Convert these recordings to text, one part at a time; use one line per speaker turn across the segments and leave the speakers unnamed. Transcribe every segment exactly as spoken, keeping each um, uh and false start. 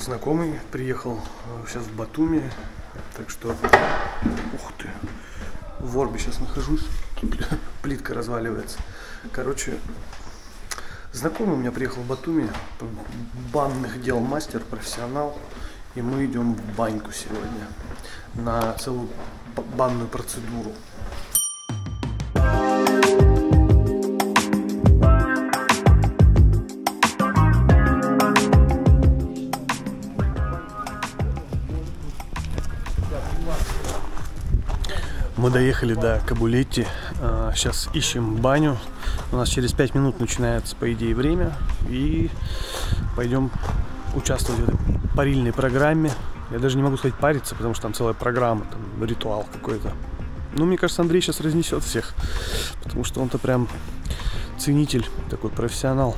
знакомый приехал сейчас в Батуми, так что, ух ты, в Орбе сейчас нахожусь, плитка разваливается. Короче, знакомый у меня приехал в Батуми, банных дел мастер, профессионал, и мы идем в баньку сегодня на целую банную процедуру. Мы доехали до Кабулетти, сейчас ищем баню. У нас через пять минут начинается, по идее, время. И пойдем участвовать в этой парильной программе. Я даже не могу сказать париться, потому что там целая программа, там ритуал какой-то. Ну, мне кажется, Андрей сейчас разнесет всех, потому что он-то прям ценитель, такой профессионал.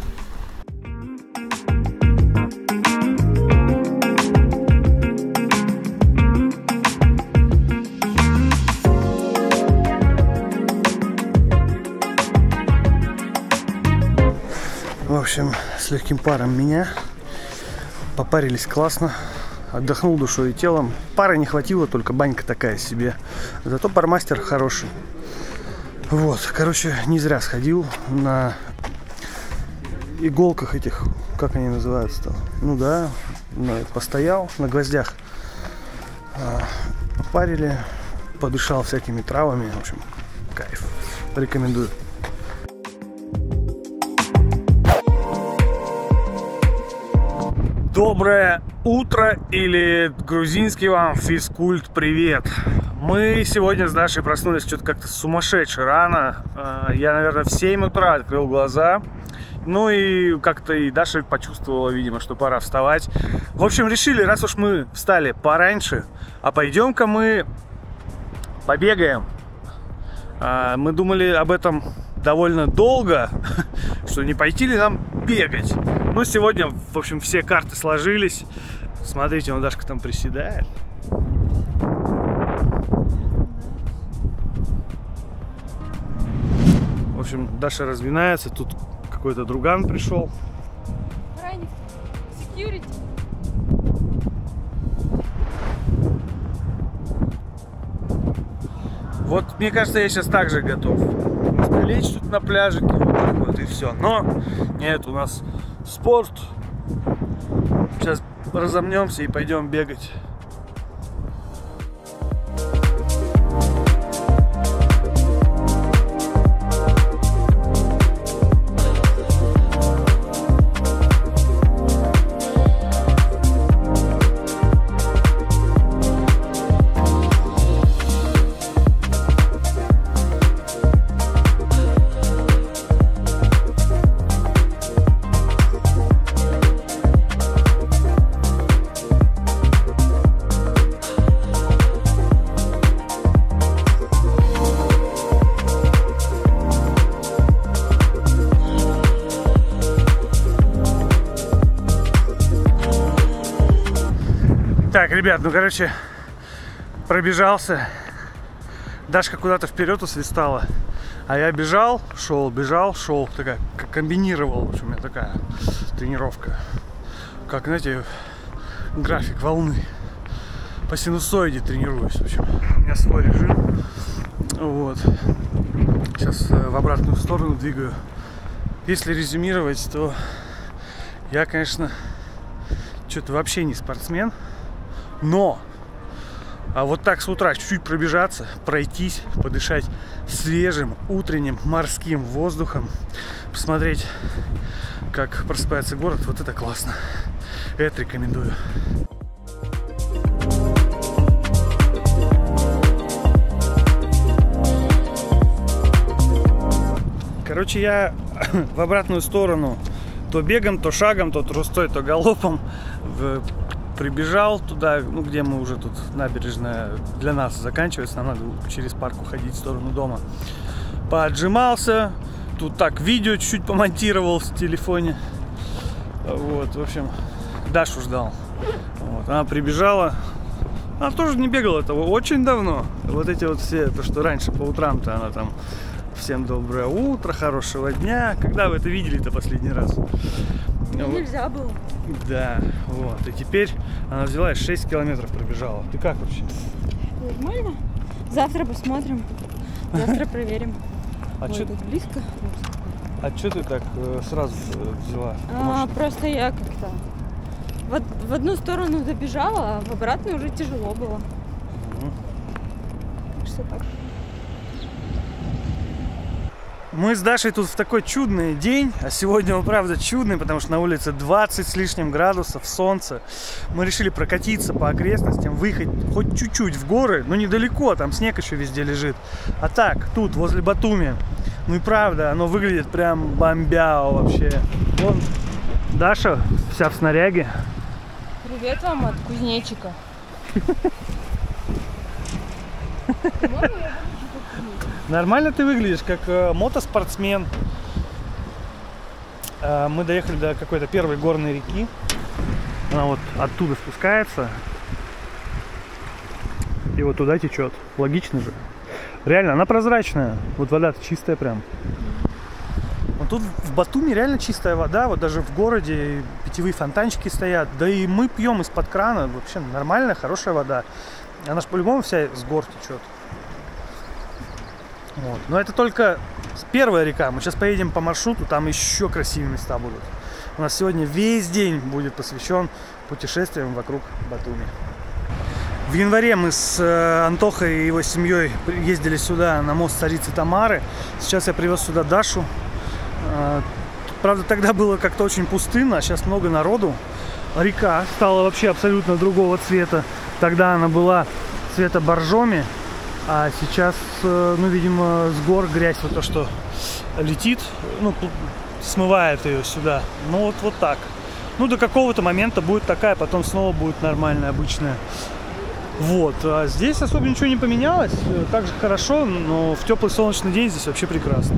В общем, с легким паром меня. Попарились классно. Отдохнул душой и телом. Пары не хватило, только банька такая себе. Зато пармастер хороший. Вот, короче, не зря сходил на иголках этих, как они называются-то? Ну да, постоял на гвоздях. Попарили, подышал всякими травами. В общем, кайф. Рекомендую. Доброе утро или грузинский вам физкульт привет. Мы сегодня с Дашей проснулись что-то как-то сумасшедше рано. Я, наверное, в семь утра открыл глаза. Ну и как-то и Даша почувствовала, видимо, что пора вставать. В общем, решили, раз уж мы встали пораньше, а пойдем-ка мы побегаем. Мы думали об этом довольно долго, что не пойти ли нам бегать. Ну, сегодня, в общем, все карты сложились. Смотрите, он Дашка там приседает. В общем, Даша разминается. Тут какой-то друган пришел. Security. Вот, мне кажется, я сейчас также готов. Лечь тут на пляжике, вот так вот и все. Но нет, у нас спорт. Сейчас разомнемся и пойдем бегать. Так, ребят, ну короче, пробежался. Дашка куда-то вперед усвистала. А я бежал, шел, бежал, шел. Такая, комбинировал. В общем, у меня такая тренировка. Как, знаете, график волны. По синусоиде тренируюсь. В общем, у меня свой режим. Вот. Сейчас в обратную сторону двигаю. Если резюмировать, то я, конечно, что-то вообще не спортсмен. Но, а вот так с утра чуть-чуть пробежаться, пройтись, подышать свежим утренним морским воздухом, посмотреть, как просыпается город, вот это классно. Это рекомендую. Короче, я в обратную сторону то бегом, то шагом, то трустой, то галопом в... прибежал туда, ну, где мы уже тут набережная для нас заканчивается, нам надо через парк уходить в сторону дома. Поотжимался, тут так видео чуть-чуть помонтировал в телефоне. Вот, в общем, Дашу ждал. Вот, она прибежала, она тоже не бегала этого очень давно. Вот эти вот все, то, что раньше по утрам-то она там: всем доброе утро, хорошего дня. Когда вы это видели-то последний раз?
Ну, вот. Нельзя было.
Да, вот. И теперь она взяла и шесть километров пробежала. Ты как вообще?
Нормально. Завтра посмотрим. Завтра проверим.
А
Ой,
что
тут близко?
А что ты так э, сразу взяла?
А, просто я как-то в, в одну сторону добежала, а в обратную уже тяжело было.
Угу.
Так что так.
Мы с Дашей тут в такой чудный день, а сегодня он правда чудный, потому что на улице двадцать с лишним градусов, солнце. Мы решили прокатиться по окрестностям, выехать хоть чуть-чуть в горы, но недалеко, там снег еще везде лежит. А так, тут, возле Батуми, ну и правда, оно выглядит прям бомбяо вообще. Вон Даша вся в снаряге.
Привет вам от кузнечика.
Нормально ты выглядишь, как э, мотоспортсмен. Э, мы доехали до какой-то первой горной реки. Она вот оттуда спускается. И вот туда течет. Логично же. Реально, она прозрачная. Вот вода-то чистая прям. Вот тут в Батуми реально чистая вода. Вот даже в городе питьевые фонтанчики стоят. Да и мы пьем из-под крана. Вообще нормальная, хорошая вода. Она же по-любому вся с гор течет. Вот. Но это только первая река. Мы сейчас поедем по маршруту, там еще красивые места будут. У нас сегодня весь день будет посвящен путешествиям вокруг Батуми. В январе мы с Антохой и его семьей ездили сюда на мост царицы Тамары. Сейчас я привез сюда Дашу. Правда, тогда было как-то очень пустынно, а сейчас много народу. Река стала вообще абсолютно другого цвета. Тогда она была цвета боржоми. А сейчас, ну, видимо, с гор грязь, вот то, что летит, ну, смывает ее сюда. Ну, вот, вот так. Ну, до какого-то момента будет такая, потом снова будет нормальная, обычная. Вот. А здесь особо ничего не поменялось. Так же хорошо, но в теплый солнечный день здесь вообще прекрасно.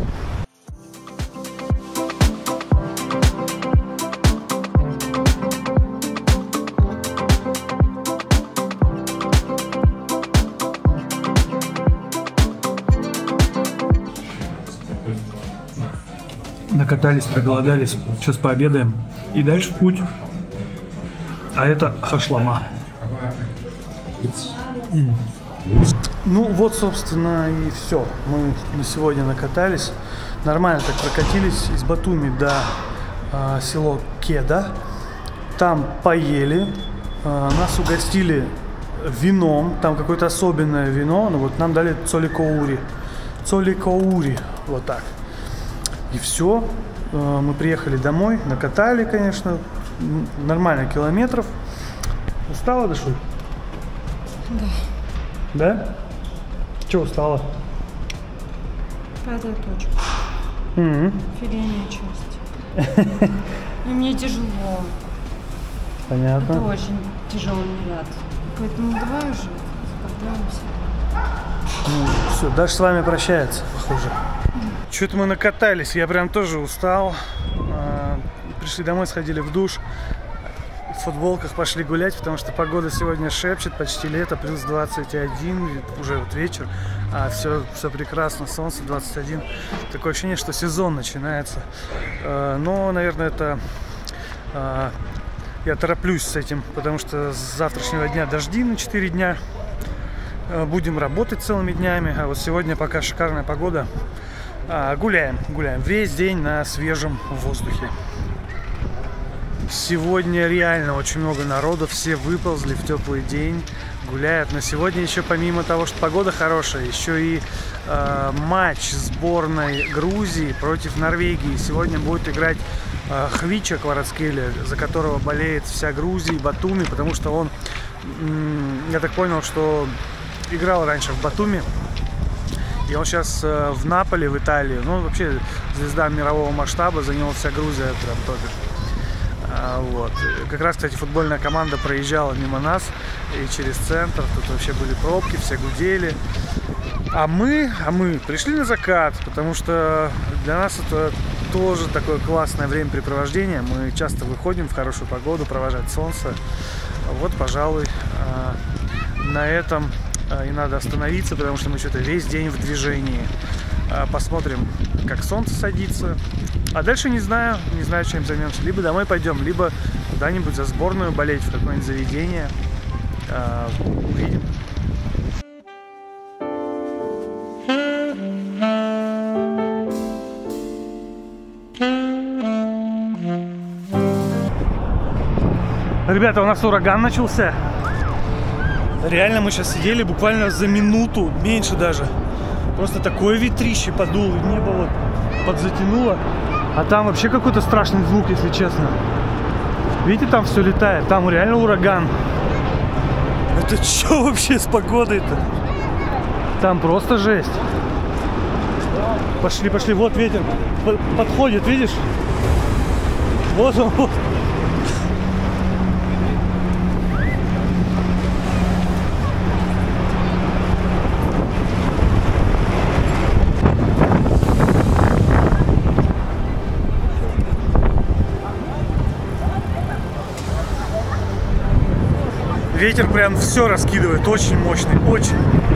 Накатались, проголодались. Сейчас пообедаем. И дальше в путь. А это хашлама. Mm. Ну вот, собственно, и все. Мы на сегодня накатались. Нормально так прокатились из Батуми до э, села Кеда. Там поели. Э, нас угостили вином. Там какое-то особенное вино. Ну вот нам дали цоликоури. Цоликоури. Вот так. И все, мы приехали домой, накатали, конечно, нормально километров. Устала, Дашуль?
Да.
Да? Чего устала?
Пятая точка.
Mm-hmm.
Филейная часть. И мне тяжело.
Понятно.
Это очень тяжелый ряд. Поэтому давай уже справляемся.
Ну, все, Даша с вами прощается, похоже. Что-то мы накатались, я прям тоже устал. Пришли домой, сходили в душ. В футболках пошли гулять, потому что погода сегодня шепчет, почти лето, плюс двадцать один, уже вот вечер. А все, все прекрасно, солнце двадцать один. Такое ощущение, что сезон начинается. Но, наверное, это... Я тороплюсь с этим, потому что с завтрашнего дня дожди на четыре дня. Будем работать целыми днями, а вот сегодня пока шикарная погода. А, гуляем, гуляем весь день на свежем воздухе. Сегодня реально очень много народу, все выползли в теплый день, гуляют. Но сегодня еще помимо того, что погода хорошая, еще и э, матч сборной Грузии против Норвегии. Сегодня будет играть э, Хвича Кварацкеле, за которого болеет вся Грузия и Батуми, потому что он, я так понял, что играл раньше в Батуми. И он сейчас э, в Наполе, в Италии. Ну, вообще, звезда мирового масштаба, за него вся Грузия прям топит. А, вот. Как раз, кстати, футбольная команда проезжала мимо нас и через центр. Тут вообще были пробки, все гудели. А мы, а мы пришли на закат, потому что для нас это тоже такое классное времяпрепровождение. Мы часто выходим в хорошую погоду, провожать солнце. Вот, пожалуй, э, на этом и надо остановиться, потому что мы что-то весь день в движении. Посмотрим, как солнце садится. А дальше не знаю, не знаю, чем займемся. Либо домой пойдем, либо куда-нибудь за сборную болеть, в какое-нибудь заведение. Увидим. Ребята, у нас ураган начался. Реально, мы сейчас сидели буквально за минуту, меньше даже. Просто такое ветрище подуло, небо вот подзатянуло. А там вообще какой-то страшный звук, если честно. Видите, там все летает, там реально ураган. Это что вообще с погодой-то? Там просто жесть. Пошли, пошли, вот ветер подходит, видишь? Вот он, вот. Ветер прям все раскидывает, очень мощный, очень.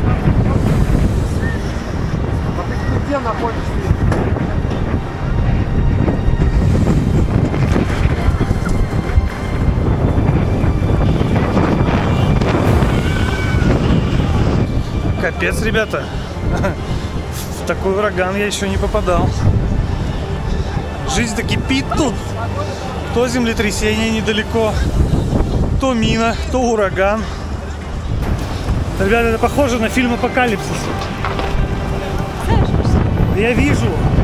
А ты где находишься?
Капец, ребята. В такой ураган я еще не попадал. Жизнь-то кипит тут. То землетрясение недалеко, то мина, то ураган. Ребята, это похоже на фильм «Апокалипсис». Я вижу.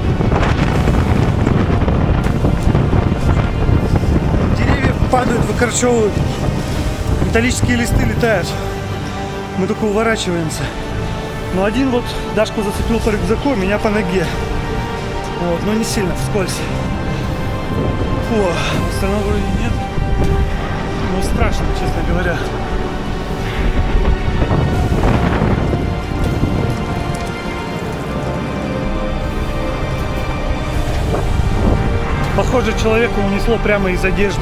Деревья падают, выкорчевывают. Металлические листы летают. Мы только уворачиваемся. Но один вот Дашку зацепил по рюкзаку, меня по ноге. Вот, но не сильно, вскользь. О, остального вроде нет. Ну, страшно, честно говоря. Похоже, человека унесло прямо из одежды.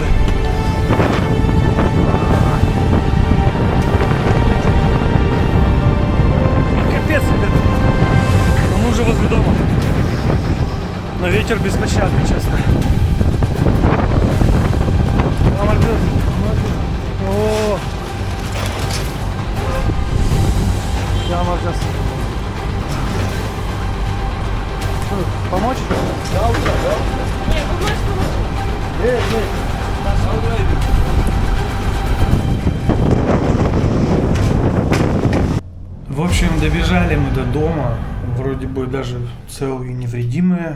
Капец, ребята. Но мы уже возле дома. Но ветер беспощадный, честно. О! Я могу сейчас. Помочь?
Да, да, да.
Нет, помочь, помочь.
Нет, нет.
В общем, добежали мы до дома. Вроде бы даже целые и невредимые.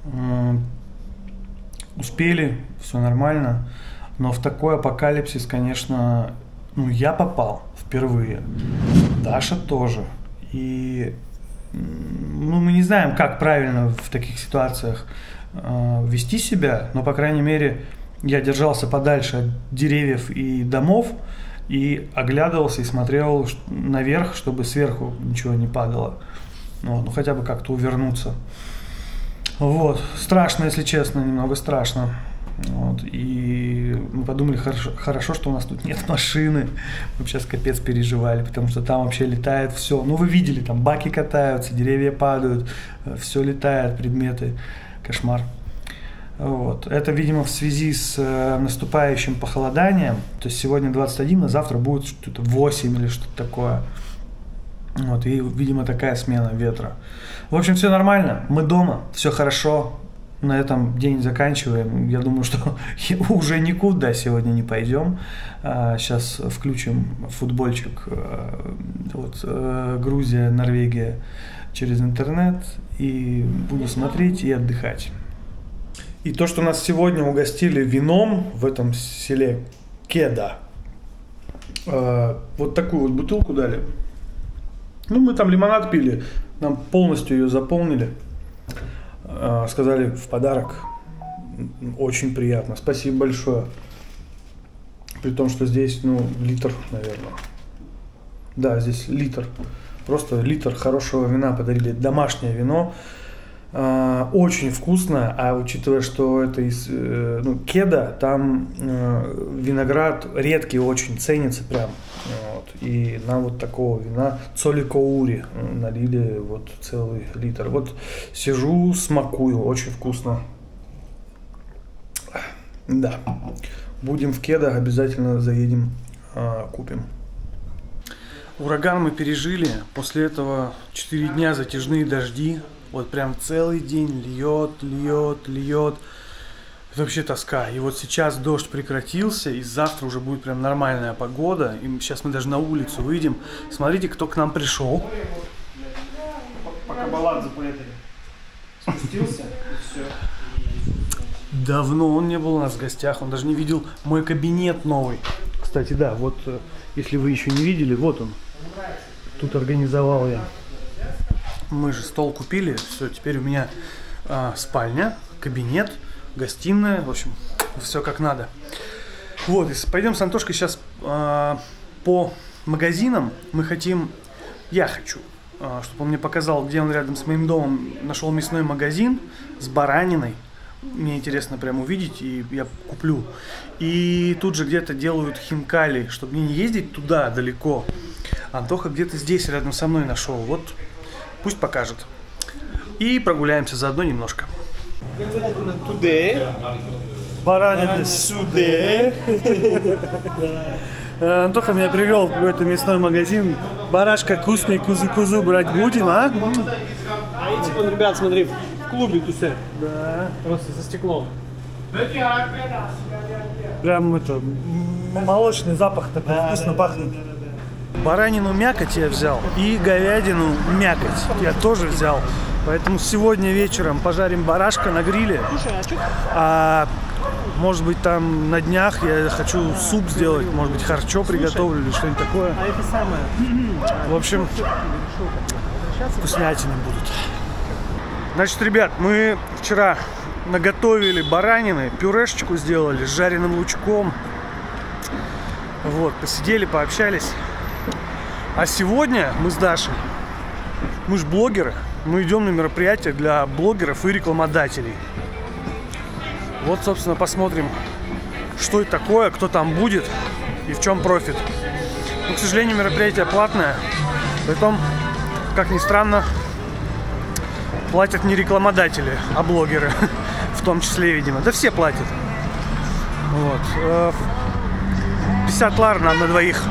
Успели, все нормально. Но в такой апокалипсис, конечно, ну, я попал впервые. Даша тоже. И ну, мы не знаем, как правильно в таких ситуациях э, вести себя, но, по крайней мере, я держался подальше от деревьев и домов и оглядывался и смотрел наверх, чтобы сверху ничего не падало. Вот, ну, хотя бы как-то увернуться. Вот. Страшно, если честно, немного страшно. Вот. И мы подумали, хорошо, хорошо, что у нас тут нет машины. Мы сейчас капец переживали, потому что там вообще летает все. Ну, вы видели, там баки катаются, деревья падают, все летает, предметы. Кошмар. Вот. Это, видимо, в связи с э, наступающим похолоданием. То есть сегодня двадцать один, а завтра будет что-то восемь или что-то такое. Вот. И, видимо, такая смена ветра. В общем, все нормально. Мы дома, все хорошо. На этом день заканчиваем. Я думаю, что уже никуда сегодня не пойдем. Сейчас включим футбольчик. Вот, Грузия, Норвегия через интернет. И буду смотреть и отдыхать. И то, что нас сегодня угостили вином в этом селе Кеда. Вот такую вот бутылку дали. Ну, мы там лимонад пили. Нам полностью ее заполнили. Сказали в подарок. Очень приятно. Спасибо большое. При том, что здесь, ну, литр, наверное. Да, здесь литр. Просто литр хорошего вина подарили. Домашнее вино. А, очень вкусно, а учитывая, что это из э, ну, кеда, там э, виноград редкий очень, ценится прям. Вот. И нам вот такого вина цоликоури налили вот целый литр. Вот сижу, смакую, очень вкусно. Да, будем в кеда, обязательно заедем, э, купим. Ураган мы пережили, после этого четыре дня затяжные дожди. Вот прям целый день льет, льет, льет. Это вообще тоска. И вот сейчас дождь прекратился, и завтра уже будет прям нормальная погода. И сейчас мы даже на улицу выйдем. Смотрите, кто к нам пришел. Пока Баладзе по этой спустился, и все. Давно он не был у нас в гостях, он даже не видел мой кабинет новый. Кстати, да, вот, если вы еще не видели, вот он. Тут организовал я. Мы же стол купили, все, теперь у меня а, спальня, кабинет, гостиная, в общем, все как надо. Вот, и пойдем с Антошкой сейчас а, по магазинам. Мы хотим, я хочу, а, чтобы он мне показал, где он рядом с моим домом нашел мясной магазин с бараниной. Мне интересно прям увидеть, и я куплю. И тут же где-то делают хинкали, чтобы мне не ездить туда далеко. Антоха где-то здесь рядом со мной нашел. Вот пусть покажет. И прогуляемся заодно немножко. Баранина сюда. Антоха меня привел в какой-то мясной магазин. Барашка вкусный, кузу-кузу брать будем, а?
А эти, вон, ребят, смотри, в клубе тусят.
Да.
Просто за стеклом.
Прям это, молочный запах такой, да, вкусно, да, пахнет. Да, да, да. Баранину мякоть я взял и говядину мякоть я тоже взял. Поэтому сегодня вечером пожарим барашка на гриле.
Слушай, а что?
А может быть там на днях я хочу суп сделать, может быть харчо приготовлю или что-нибудь такое.
А это самое.
В общем, вкуснятины будут. Значит, ребят, мы вчера наготовили баранины, пюрешечку сделали с жареным лучком. Вот, посидели, пообщались. А сегодня мы с Дашей, мы же блогеры, мы идем на мероприятие для блогеров и рекламодателей. Вот, собственно, посмотрим, что это такое, кто там будет и в чем профит. Но, к сожалению, мероприятие платное, поэтому, как ни странно, платят не рекламодатели, а блогеры, в том числе, видимо. Да все платят. Вот. пятьдесят лар нам на двоих.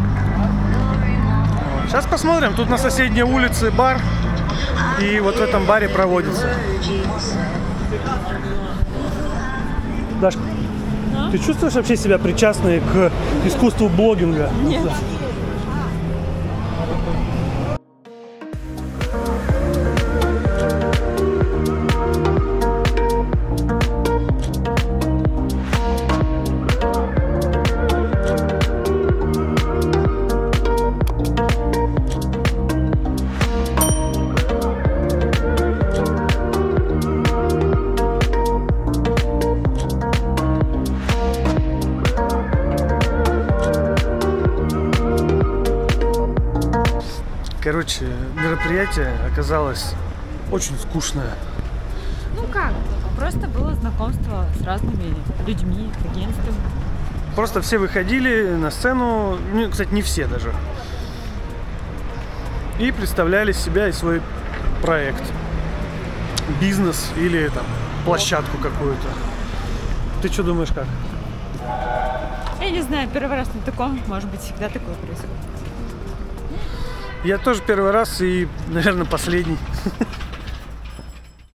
Вот. Сейчас посмотрим. Тут на соседней улице бар. И вот в этом баре проводится. Дашка, а? Ты чувствуешь вообще себя причастной к искусству блогинга?
Нет.
Короче, мероприятие оказалось очень скучное.
Ну как? Просто было знакомство с разными людьми, агентствами.
Просто все выходили на сцену, ну, кстати, не все даже, и представляли себя и свой проект, бизнес или там площадку какую-то. Ты что думаешь, как?
Я не знаю, первый раз на таком, может быть, всегда такое происходит.
Я тоже первый раз и, наверное, последний.